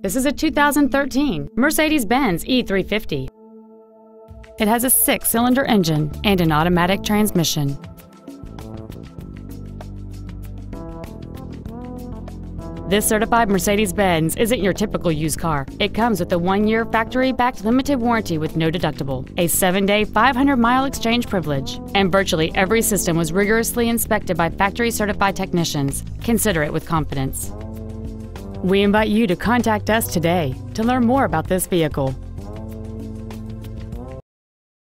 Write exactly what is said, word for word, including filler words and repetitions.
This is a two thousand thirteen Mercedes-Benz E three fifty. It has a six-cylinder engine and an automatic transmission. This certified Mercedes-Benz isn't your typical used car. It comes with a one-year factory-backed limited warranty with no deductible, a seven-day, five hundred mile exchange privilege, and virtually every system was rigorously inspected by factory-certified technicians. Consider it with confidence. We invite you to contact us today to learn more about this vehicle.